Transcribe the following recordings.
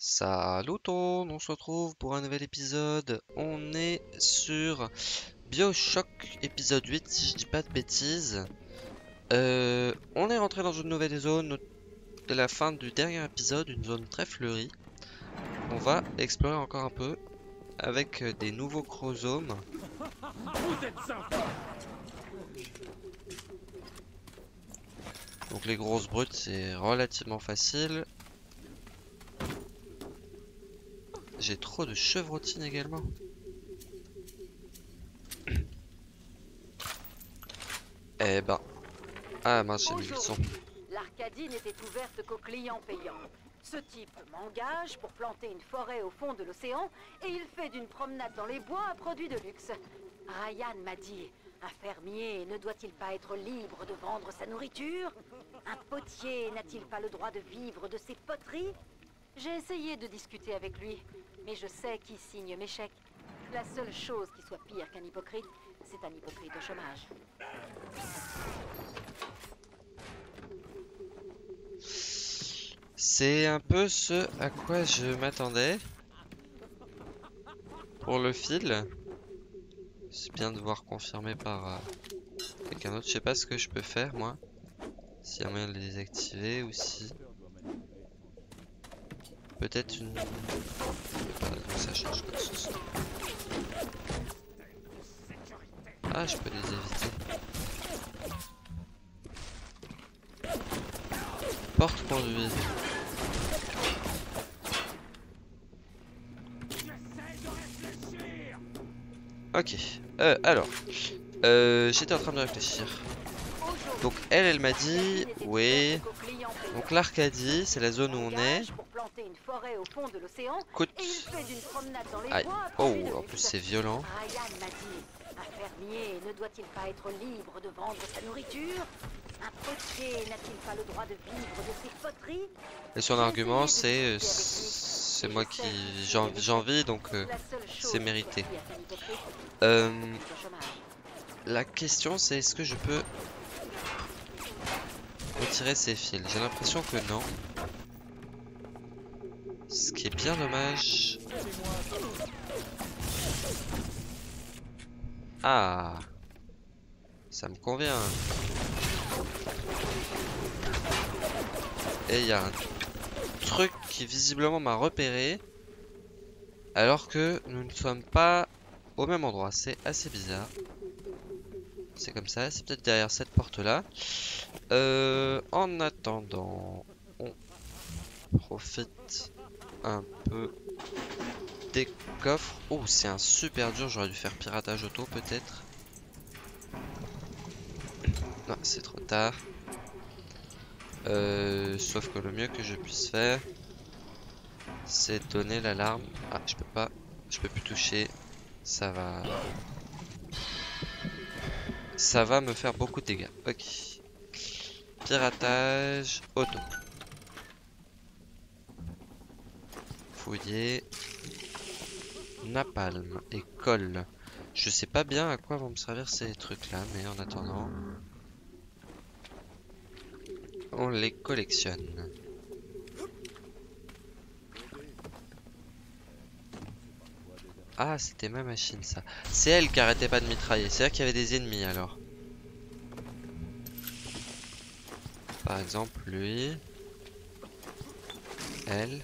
Salut tout, on se retrouve pour un nouvel épisode. On est sur BioShock épisode 8 si je dis pas de bêtises. On est rentré dans une nouvelle zone de la fin du dernier épisode, une zone très fleurie. On va explorer encore un peu avec des nouveaux chromosomes. Donc les grosses brutes c'est relativement facile. J'ai trop de chevrotines également. Eh ben. Ah mince, j'ai mis le son. L'Arcadie n'était ouverte qu'aux clients payants. Ce type m'engage pour planter une forêt au fond de l'océan et il fait d'une promenade dans les bois un produit de luxe. Ryan m'a dit, un fermier ne doit-il pas être libre de vendre sa nourriture? Un potier n'a-t-il pas le droit de vivre de ses poteries? J'ai essayé de discuter avec lui, mais je sais qui signe mes chèques. La seule chose qui soit pire qu'un hypocrite, c'est un hypocrite au chômage. C'est un peu ce à quoi je m'attendais pour le fil. C'est bien de voir confirmé par quelqu'un d'autre. Je sais pas ce que je peux faire moi. S'il y a moyen de les désactiver ou si. Peut-être une. Ah, ça change quoi que ce soit. Ah, je peux les éviter. Porte conduite. Ok. Alors. J'étais en train de réfléchir. Donc elle m'a dit, oui. Donc l'Arcadie, c'est la zone où on est. Écoute. Aïe. Oh, en plus c'est violent. Ryan m'a dit, un fermier ne doit-il pas être libre de vendre sa nourriture? Un potier n'a-t-il pas le droit de vivre de ses poteries? Et son argument c'est moi qui j'ai envie donc c'est mérité. La question c'est est-ce que je peux retirer ces fils? J'ai l'impression que non. Ce qui est bien dommage. Ah, ça me convient. Et il y a un truc qui visiblement m'a repéré. Alors que nous ne sommes pas au même endroit. C'est assez bizarre. C'est comme ça, c'est peut-être derrière cette porte-là. En attendant, on profite un peu des coffres. Oh, c'est un super dur, j'aurais dû faire piratage auto peut-être. Non, c'est trop tard. Sauf que le mieux que je puisse faire, c'est donner l'alarme. Ah, je peux pas, je peux plus toucher. Ça va me faire beaucoup de dégâts. Ok. Piratage auto. Fouiller. Napalm et colle. Je sais pas bien à quoi vont me servir ces trucs là, mais en attendant, on les collectionne. Ah, c'était ma machine ça. C'est elle qui arrêtait pas de mitrailler. C'est-à-dire qu'il y avait des ennemis alors. Par exemple, lui. Elle.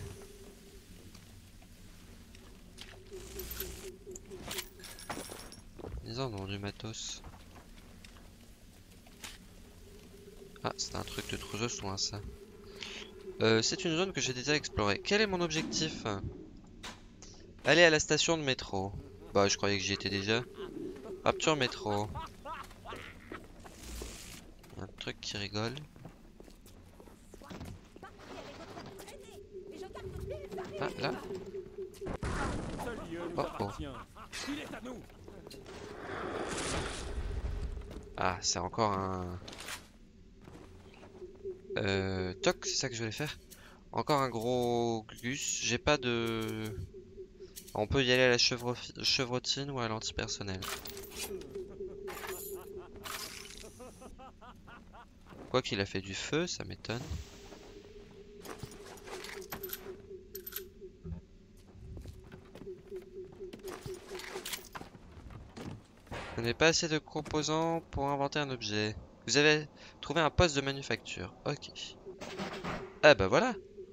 Ils en ont du matos. Ah, c'est un truc de trou de soin ça. C'est une zone que j'ai déjà explorée. Quel est mon objectif? Aller à la station de métro. Bah, je croyais que j'y étais déjà. Rapture métro. Un truc qui rigole. Ah, là. Oh, oh. Ah, c'est encore un... toc, c'est ça que je voulais faire. Encore un gros gus. J'ai pas de... On peut y aller à la chevrotine ou à l'antipersonnel. Quoi qu'il a fait du feu, ça m'étonne. n'avez pas assez de composants pour inventer un objet. Vous avez trouvé un poste de manufacture. Ok. Ah bah voilà.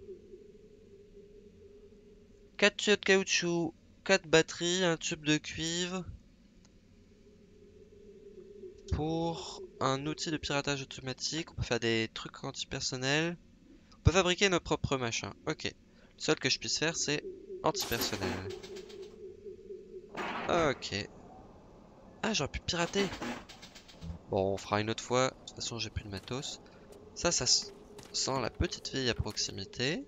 4 tuyaux de caoutchouc, 4 batteries, un tube de cuivre. Pour un outil de piratage automatique, on peut faire des trucs antipersonnels. On peut fabriquer nos propres machins. Ok. Le seul que je puisse faire, c'est antipersonnel. Ok. Ah, j'aurais pu pirater. Bon, on fera une autre fois. De toute façon, j'ai plus de matos. Ça sent la petite fille à proximité.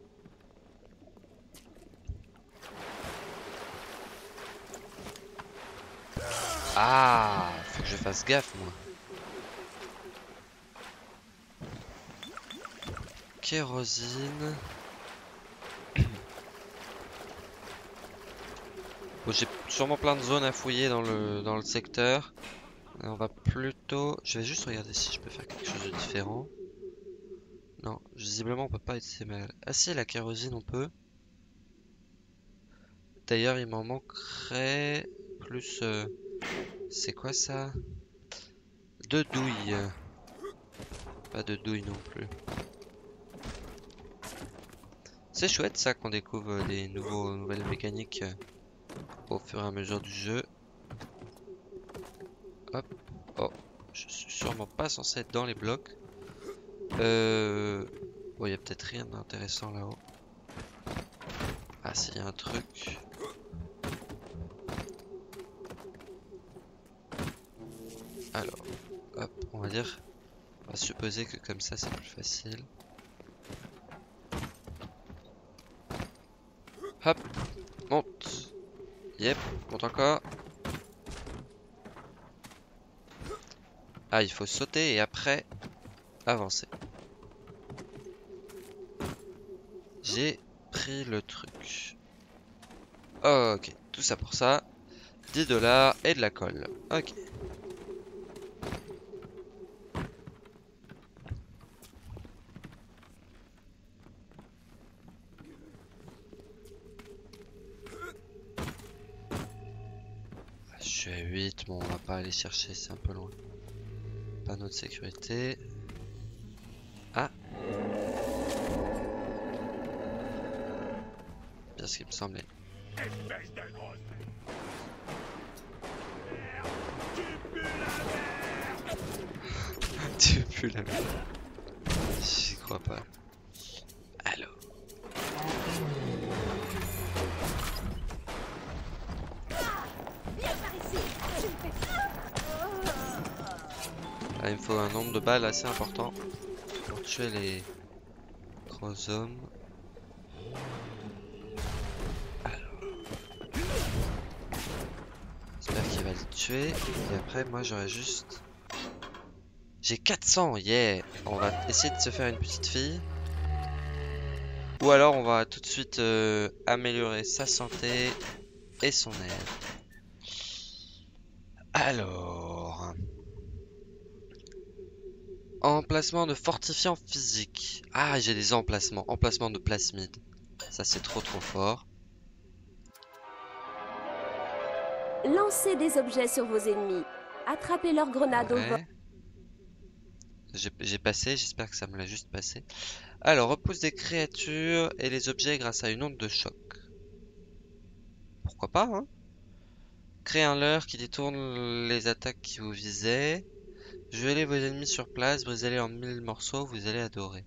Ah, faut que je fasse gaffe, moi. Kérosine. Bon, j'ai sûrement plein de zones à fouiller dans le secteur. Et on va plutôt... Je vais juste regarder si je peux faire quelque chose de différent. Non, visiblement on peut pas être mal. Ah si, la kérosine on peut. D'ailleurs il m'en manquerait plus... C'est quoi ça? Deux douilles. Pas de douilles non plus. C'est chouette ça qu'on découvre des nouvelles mécaniques au fur et à mesure du jeu. Hop. Oh, je suis sûrement pas censé être dans les blocs. Bon, il y a peut-être rien d'intéressant là-haut. Ah, s'il y a un truc. Alors, hop, on va dire. On va supposer que comme ça c'est plus facile. Hop, monte. Yep, monte encore. Ah, il faut sauter et après avancer. J'ai pris le truc. Ok, tout ça pour ça. 10 $ et de la colle. Ok. Je suis à 8, bon on va pas aller chercher, c'est un peu loin. Panneau de sécurité. Ah. Bien ce qui me semblait. Tu pues la merde. J'y crois pas. Allô. Là, il me faut un nombre de balles assez important pour tuer les gros hommes. J'espère qu'il va le tuer. Et après, moi, j'aurai juste... J'ai 400, yeah! On va essayer de se faire une petite fille. Ou alors, on va tout de suite améliorer sa santé et son air. Alors... Emplacement de fortifiant physique. Ah, j'ai des emplacements. Emplacement de plasmide. Ça, c'est trop fort. Lancez des objets sur vos ennemis. Attrapez leurs grenades au vol. Ouais. J'ai passé, j'espère que ça me l'a juste passé. Alors, repousse des créatures et les objets grâce à une onde de choc. Pourquoi pas, hein? Crée un leurre qui détourne les attaques qui vous visaient. Gelez vos ennemis sur place, brisez-les en 1000 morceaux, vous allez adorer.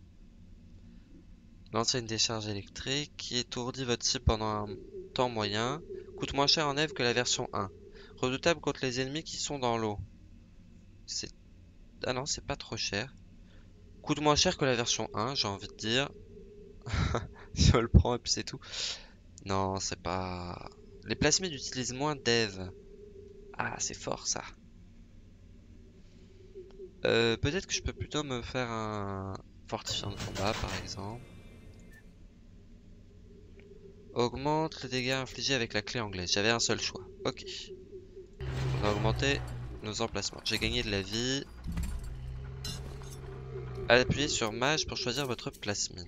Lancez une décharge électrique qui étourdit votre cible pendant un temps moyen. Coûte moins cher en Eve que la version 1. Redoutable contre les ennemis qui sont dans l'eau. C'est... Ah non, c'est pas trop cher. Coûte moins cher que la version 1, j'ai envie de dire. Je le prends et puis c'est tout. Non, c'est pas... Les plasmides utilisent moins d'Eve. Ah, c'est fort ça. Peut-être que je peux plutôt me faire un fortifiant de combat par exemple. Augmente les dégâts infligés avec la clé anglaise. J'avais un seul choix. Ok. On va augmenter nos emplacements. J'ai gagné de la vie. Appuyez sur mage pour choisir votre plasmide.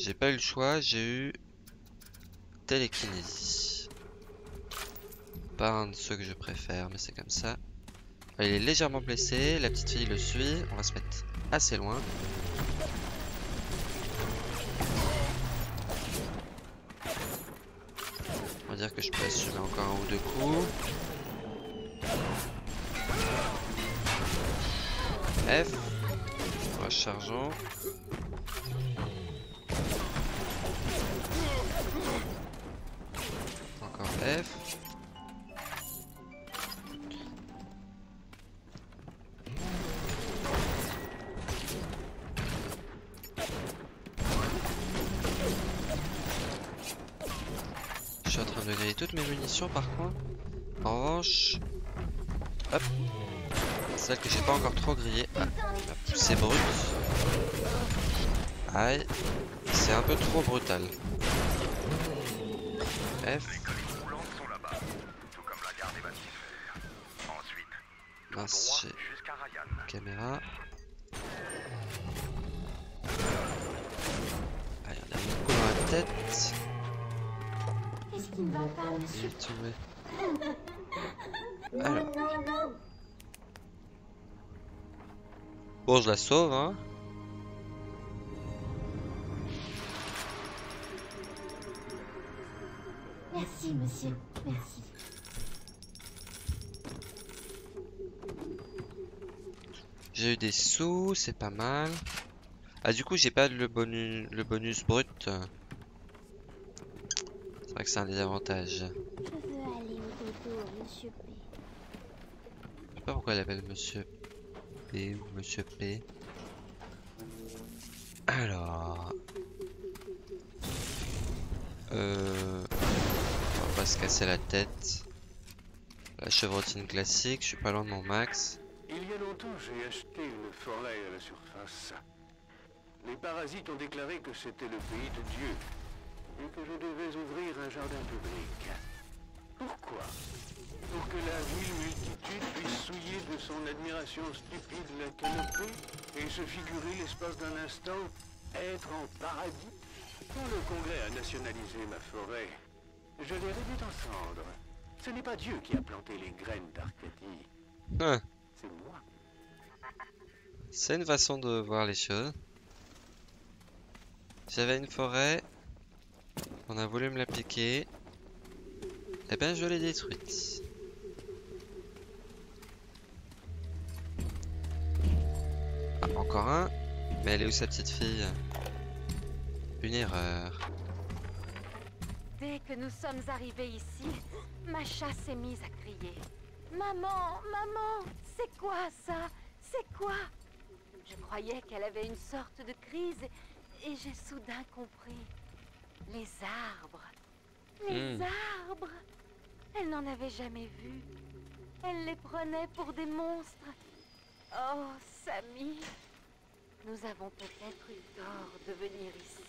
J'ai pas eu le choix, j'ai eu télékinésie. Pas un de ceux que je préfère, mais c'est comme ça. Il est légèrement blessé, la petite fille le suit. On va se mettre assez loin. On va dire que je peux assumer encore un ou deux coups. F. Rechargeons. Encore F. Je suis en train de griller toutes mes munitions par contre. En revanche, hop, celle que j'ai pas encore trop grillée. Ah, la poussée brute. Aïe, c'est un peu trop brutal. F. Mince, j'ai caméra. Allez, on a mis un coup dans la tête. Qu'est-ce qui ne va pas, monsieur? Il est tombé. Alors. Bon, je la sauve, hein. Merci, monsieur. Merci. J'ai eu des sous, c'est pas mal. Ah, du coup, j'ai pas le bonus brut. C'est vrai que c'est un désavantage. Je veux aller au dodo, monsieur P. Je sais pas pourquoi elle appelle Monsieur P ou Monsieur P. Alors... On va pas se casser la tête. La chevrotine classique, je suis pas loin de mon max. Il y a longtemps, j'ai acheté une forêt à la surface. Les parasites ont déclaré que c'était le pays de Dieu et que je devais ouvrir un jardin public. Pourquoi? Pour que la ville multitude puisse souiller de son admiration stupide la canopée et se figurer l'espace d'un instant être en paradis. Quand le Congrès a nationalisé ma forêt, je l'ai réduite en cendres. Ce n'est pas Dieu qui a planté les graines d'Arcadie, Hein, c'est moi. c'est une façon de voir les choses. J'avais une forêt, on a voulu me la piquer, et ben je l'ai détruite. Ah, encore un, mais elle est où sa petite fille? Une erreur. Dès que nous sommes arrivés ici, Masha s'est mise à crier. Maman, maman, c'est quoi ça? C'est quoi? Je croyais qu'elle avait une sorte de crise et j'ai soudain compris. Les arbres. Les arbres. Elle n'en avait jamais vu. Elle les prenait pour des monstres. Oh, Samy, nous avons peut-être eu tort de venir ici.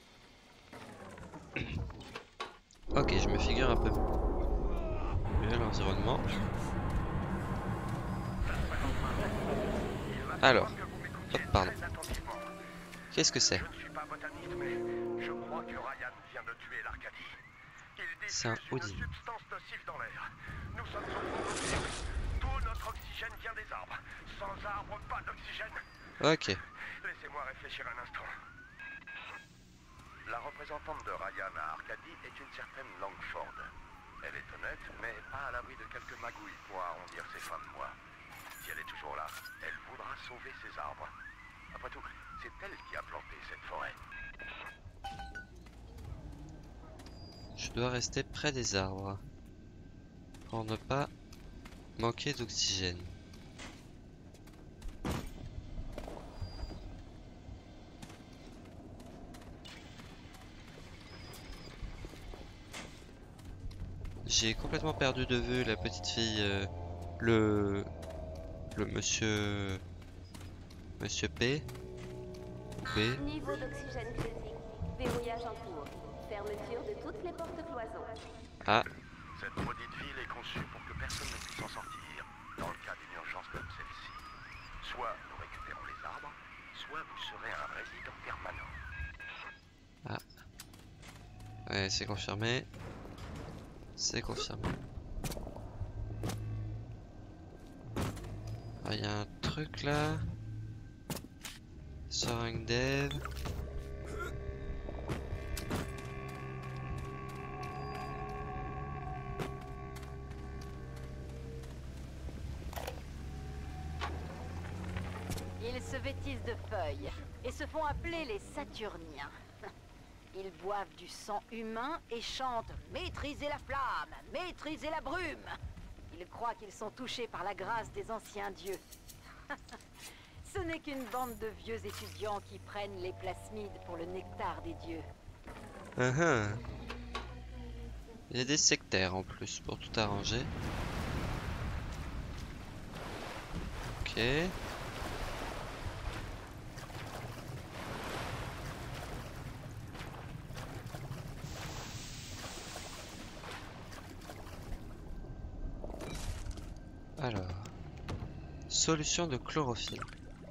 Ok, je me figure un peu mieux l'environnement. Alors, hop, pardon. Qu'est-ce que c'est? Je ne suis pas botaniste, mais je crois que Ryan vient de tuer l'Arcadie. Il C'est un diffuse une Odin. substance nocive dans l'air. Nous sommes au fond de l'océan. Tout notre oxygène vient des arbres. Sans arbres, pas d'oxygène. Ok. Laissez-moi réfléchir un instant. La représentante de Ryan à Arcadie est une certaine Langford. Elle est honnête, mais pas à l'abri de quelques magouilles pour arrondir ses fins de mois. Si elle est toujours là, elle voudra sauver ses arbres. Après tout, c'est elle qui a planté cette forêt. Je dois rester près des arbres pour ne pas manquer d'oxygène. J'ai complètement perdu de vue la petite fille, le monsieur P. Niveau d'oxygène critique. Verrouillage en cours. Fermeture de toutes les portes cloisons. Ah, Cette maudite ville est conçue pour que personne ne puisse en sortir, dans le cas d'une urgence comme celle-ci. Soit nous récupérons les arbres, soit vous serez un résident permanent. ah, Allez, c'est confirmé. C'est confirmé. Ah, il y a un truc là. Soaring Dev. Ils se vêtissent de feuilles et se font appeler les Saturniens. Ils boivent du sang humain et chantent « Maîtrisez la flamme, maîtrisez la brume !» Ils croient qu'ils sont touchés par la grâce des anciens dieux. Ce n'est qu'une bande de vieux étudiants qui prennent les plasmides pour le nectar des dieux. Il y a des sectaires en plus pour tout arranger. Ok. Alors, solution de chlorophylle.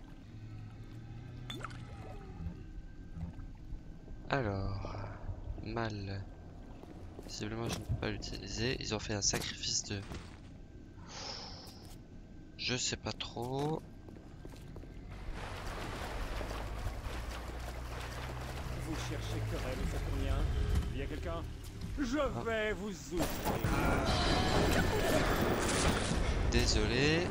Alors, mal. Visiblement, je ne peux pas l'utiliser. Ils ont fait un sacrifice de... Je sais pas trop. Vous cherchez querelle, Saturnien? Il y a quelqu'un? Je vais vous ouvrir. Désolé.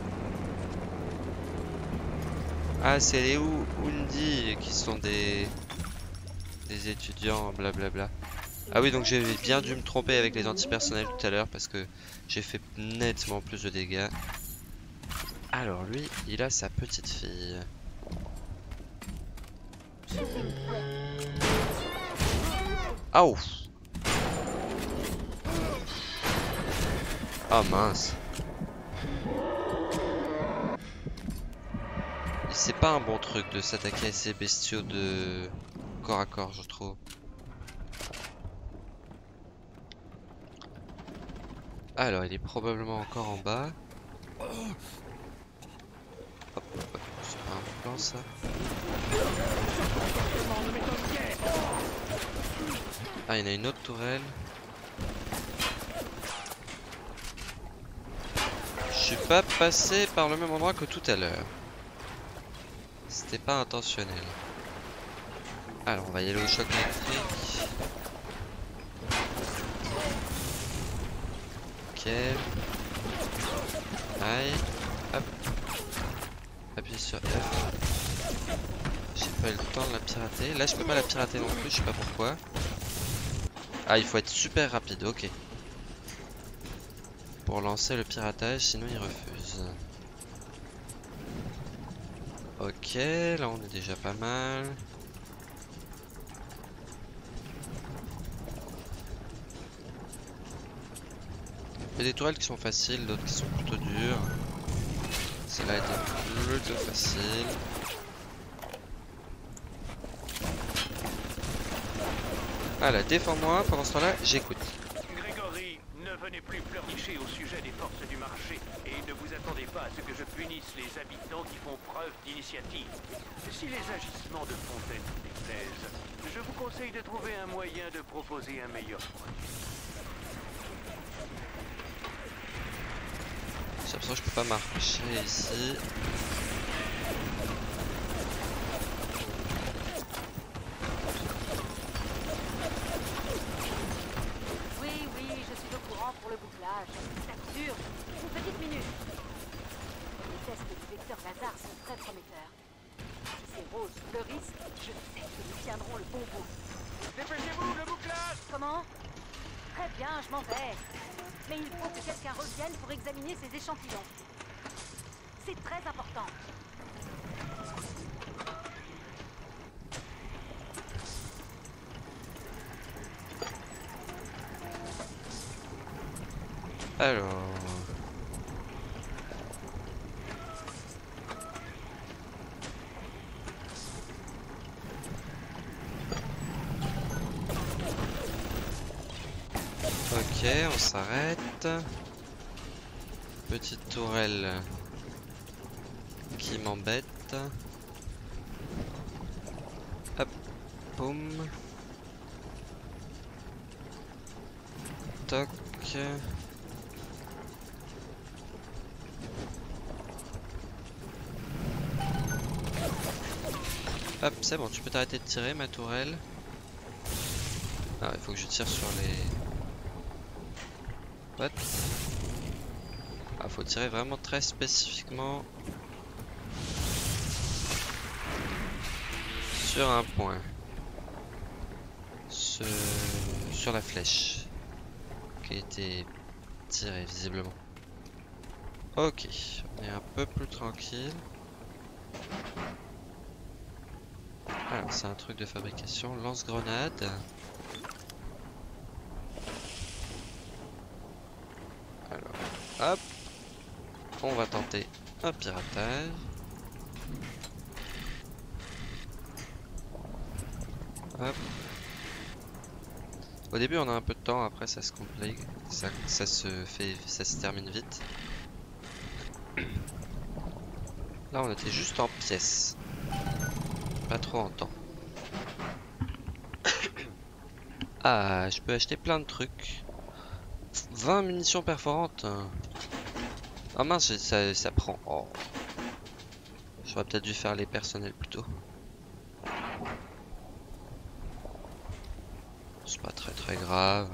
Ah, c'est les Undi qui sont des étudiants, blablabla. Ah oui, donc j'ai bien dû me tromper avec les antipersonnels tout à l'heure parce que j'ai fait nettement plus de dégâts. Alors lui, il a sa petite fille. Ah ouf. Ah mince. C'est pas un bon truc de s'attaquer à ces bestiaux de corps à corps, je trouve. Alors, il est probablement encore en bas. Hop, hop, hop. C'est pas un plan ça. Ah, il y en a une autre tourelle. Je suis pas passé par le même endroit que tout à l'heure. C'était pas intentionnel. Alors, on va y aller au choc électrique. Ok. Aïe. Hop. Appuie sur F. J'ai pas eu le temps de la pirater. Là, je peux pas la pirater non plus, je sais pas pourquoi. Ah, il faut être super rapide, ok. Pour lancer le piratage, sinon il refuse. Ok, là on est déjà pas mal. Il y a des tourelles qui sont faciles, d'autres qui sont plutôt dures. Celle-là était plutôt facile. Voilà, défends-moi, pendant ce temps-là, j'écoute. Grégory, ne venez plus pleurnicher au sujet des forces du marché et ne vous attendez pas à ce que je punisse les habitants qui font preuve d'initiative. Si les agissements de Fontaine vous déplaisent, je vous conseille de trouver un moyen de proposer un meilleur produit. J'ai l'impression que je peux pas marcher ici. Oui, je suis au courant pour le bouclage. C'est absurde. Une petite minute. Les tests du vecteur laser sont très prometteurs. Si ces roses fleurissent, je sais que nous tiendrons le bon bout. Dépêchez-vous, le bouclage! Comment? Très bien, je m'en vais. Mais il faut que quelqu'un revienne pour examiner ces échantillons. C'est très important. Alors... Ok, on s'arrête. Petite tourelle qui m'embête. Hop, boum. toc. Hop, c'est bon, tu peux t'arrêter de tirer, ma tourelle. Ah, il faut que je tire sur les... What? Ah, faut tirer vraiment très spécifiquement sur un point. Sur la flèche qui a été tirée visiblement. Ok, on est un peu plus tranquille. Alors c'est un truc de fabrication, lance-grenade. Alors, hop, on va tenter un piratage. Hop. Au début on a un peu de temps, après ça se complique, ça se termine vite. Là on était juste en pièces, pas trop en temps. Ah, je peux acheter plein de trucs. 20 munitions perforantes. Ah mince, ça prend. Oh. J'aurais peut-être dû faire les personnels plutôt. C'est pas très grave.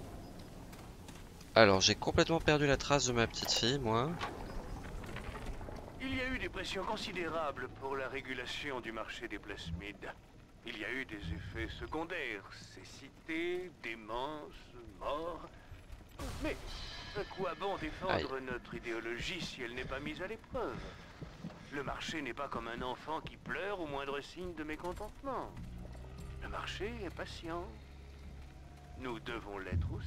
Alors j'ai complètement perdu la trace de ma petite fille, moi. Il y a eu des pressions considérables pour la régulation du marché des plasmides. Il y a eu des effets secondaires, cécité, démence, mort. Mais à quoi bon défendre notre idéologie si elle n'est pas mise à l'épreuve? Le marché n'est pas comme un enfant qui pleure au moindre signe de mécontentement. Le marché est patient. Nous devons l'être aussi.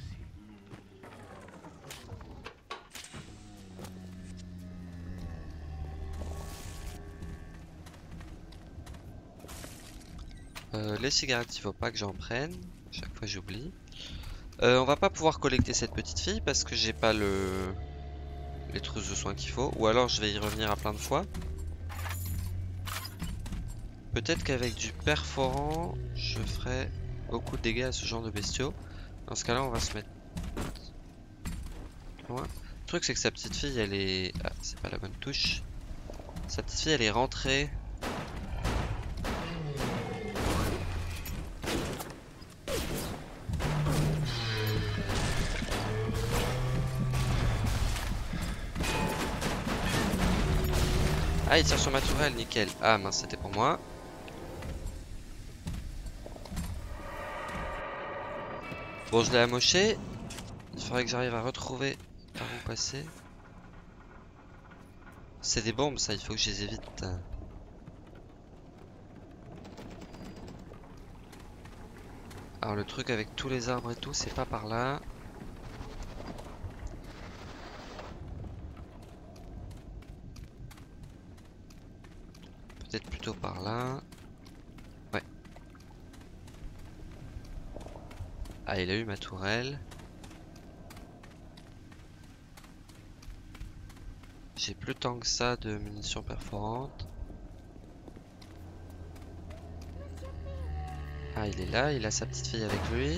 Les cigarettes, il faut pas que j'en prenne. Chaque fois j'oublie. On va pas pouvoir collecter cette petite fille parce que j'ai pas les trousses de soins qu'il faut. Ou alors je vais y revenir à plein de fois. Peut-être qu'avec du perforant, je ferai beaucoup de dégâts à ce genre de bestiaux. Dans ce cas-là, on va se mettre loin. Le truc, c'est que sa petite fille, elle est... Ah, c'est pas la bonne touche. Sa petite fille, elle est rentrée... Ah, il tire sur ma tourelle, nickel. Ah mince, c'était pour moi. Bon, je l'ai amoché. Il faudrait que j'arrive à retrouver par où passer. C'est des bombes, ça, il faut que je les évite. Alors, le truc avec tous les arbres et tout, c'est pas par là. Peut-être plutôt par là. Ouais. Ah, il a eu ma tourelle. J'ai plus tant que ça de munitions perforantes. Ah, il est là, il a sa petite fille avec lui.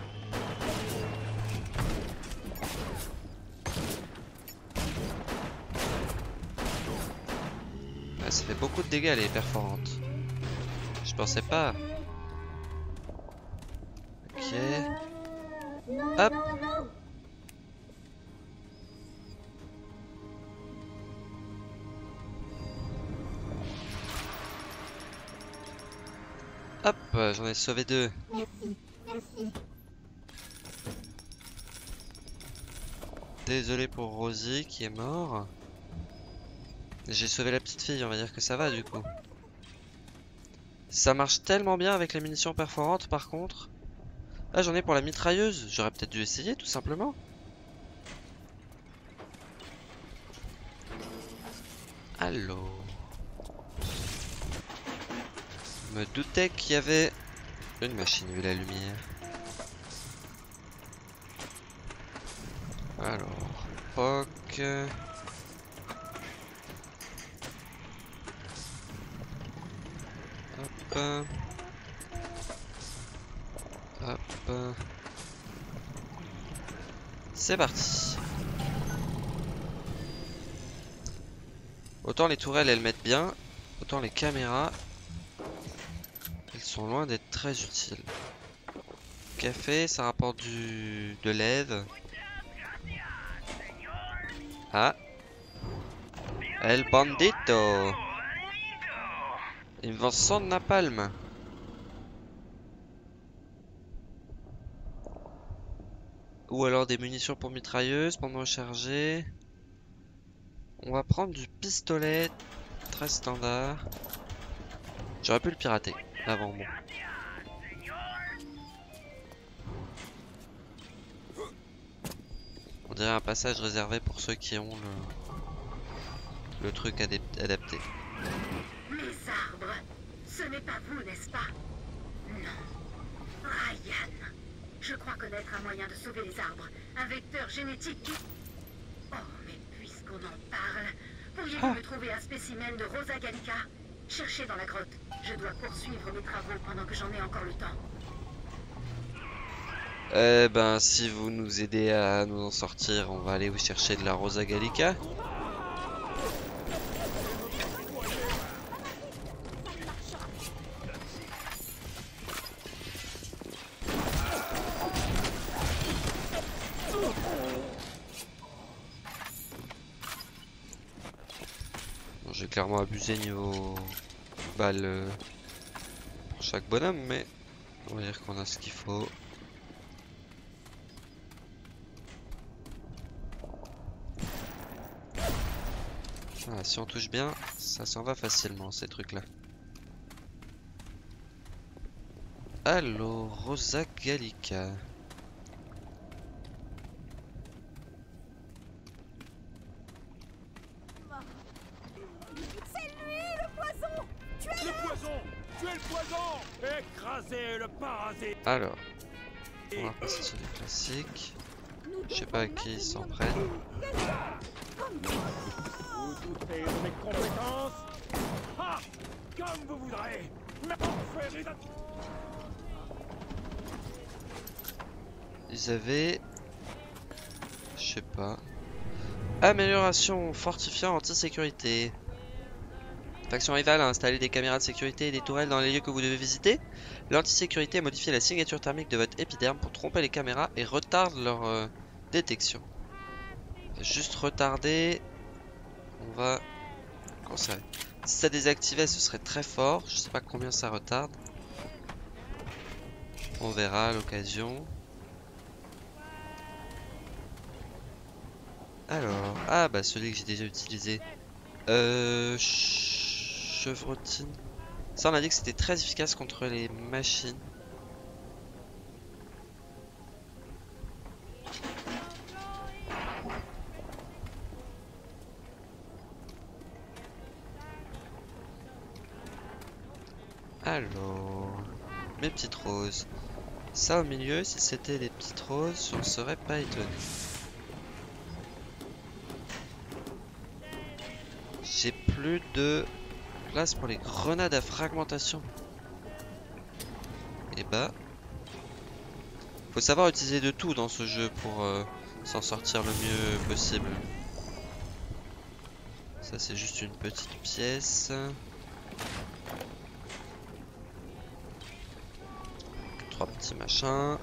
Ça fait beaucoup de dégâts les perforantes. Je pensais pas. Ok. Hop. Hop, j'en ai sauvé deux. Merci. Désolé pour Rosie qui est mort. J'ai sauvé la petite fille, on va dire que ça va du coup. Ça marche tellement bien avec les munitions perforantes par contre. Ah, j'en ai pour la mitrailleuse, j'aurais peut-être dû essayer tout simplement. Allô. Je me doutais qu'il y avait une machine vu la lumière. Alors, POC. Hop. Hop. C'est parti. Autant les tourelles elles mettent bien, autant les caméras elles sont loin d'être très utiles. Café, ça rapporte de l'aide. Ah, El Bandito. Invention de napalm. Ou alors des munitions pour mitrailleuse, pour me recharger. On va prendre du pistolet très standard. J'aurais pu le pirater avant moi. On dirait un passage réservé pour ceux qui ont le truc adapté. Les arbres, ce n'est pas vous, n'est-ce pas? Non. Ryan, je crois connaître un moyen de sauver les arbres. Un vecteur génétique qui... Oh, mais puisqu'on en parle, pourriez-vous me trouver un spécimen de Rosa Gallica? Cherchez dans la grotte. Je dois poursuivre mes travaux pendant que j'en ai encore le temps. Eh ben, si vous nous aidez à nous en sortir, on va aller vous chercher de la Rosa Gallica. Bon, j'ai clairement abusé niveau balles pour chaque bonhomme, mais on va dire qu'on a ce qu'il faut. Ah, si on touche bien, ça s'en va facilement ces trucs là. Allo, Rosa Gallica. Le poison! Tuez le poison! Écrasez le parasite! Alors, on va passer sur les classiques. Je sais pas à qui ils s'en prennent. Vous doutez de mes compétences? Ah! Comme vous voudrez! Mais Ils avaient... Je sais pas... Amélioration fortifiant anti-sécurité. Faction rivale a installé des caméras de sécurité et des tourelles dans les lieux que vous devez visiter. L'anti-sécurité a modifié la signature thermique de votre épiderme pour tromper les caméras et retarde leur détection. Juste retarder. On va conserver. Si ça désactivait, ce serait très fort. Je sais pas combien ça retarde. On verra à l'occasion. Alors, ah bah celui que j'ai déjà utilisé. Chevrotine. Ça on a dit que c'était très efficace contre les machines. Alors, mes petites roses. Ça au milieu, si c'était des petites roses, je ne serais pas étonné. J'ai plus de place pour les grenades à fragmentation. Et bah, faut savoir utiliser de tout dans ce jeu pour s'en sortir le mieux possible. Ça c'est juste une petite pièce. 3 petits machins.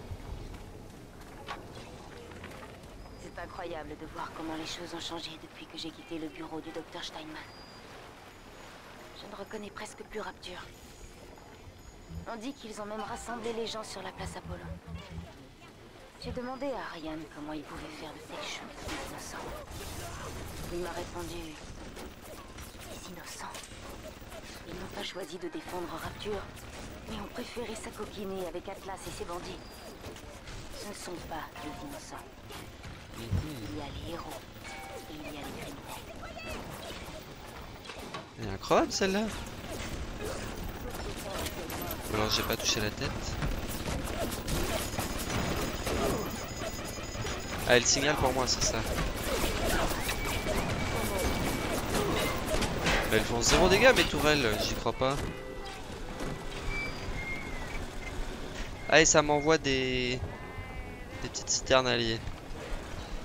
C'est incroyable de voir comment les choses ont changé depuis que j'ai quitté le bureau du Dr Steinman. Je ne reconnais presque plus Rapture. On dit qu'ils ont même rassemblé les gens sur la place Apollo. J'ai demandé à Ryan comment il pouvait faire de telles choses aux innocents. Il m'a répondu... Les innocents. Ils n'ont pas choisi de défendre Rapture, mais ont préféré s'acoquiner avec Atlas et ses bandits. Ce ne sont pas les innocents. Il y a les héros et il y a les criminels. Elle est incroyable celle-là. Ou alors j'ai pas touché la tête. Ah, elle signale pour moi, c'est ça. Elles font 0 dégâts mes tourelles, j'y crois pas. Ah et ça m'envoie des petites citernes alliées.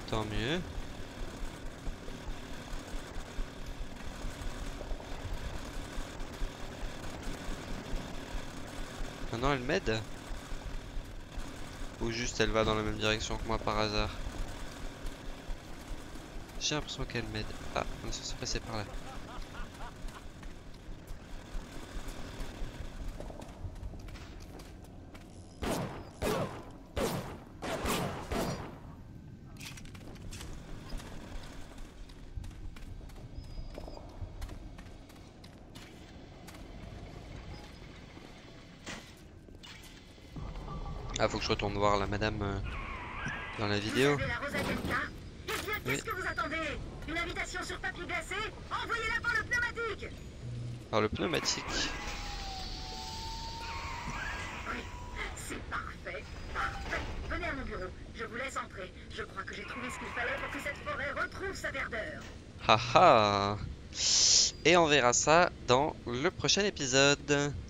Tant mieux. Maintenant elle m'aide? Ou juste elle va dans la même direction que moi par hasard? J'ai l'impression qu'elle m'aide. Ah, on est censé passer par là. Ah, faut que je retourne voir la madame dans la vidéo. Vous avez la Rosa Gallica? Eh bien, Oui. qu'est-ce que vous attendez? Une invitation sur papier glacé? Envoyez-la par le pneumatique! Alors le pneumatique. Oui, c'est parfait. Parfait. Venez à mon bureau. Je vous laisse entrer. Je crois que j'ai trouvé ce qu'il fallait pour que cette forêt retrouve sa verdeur. Haha. Et on verra ça dans le prochain épisode.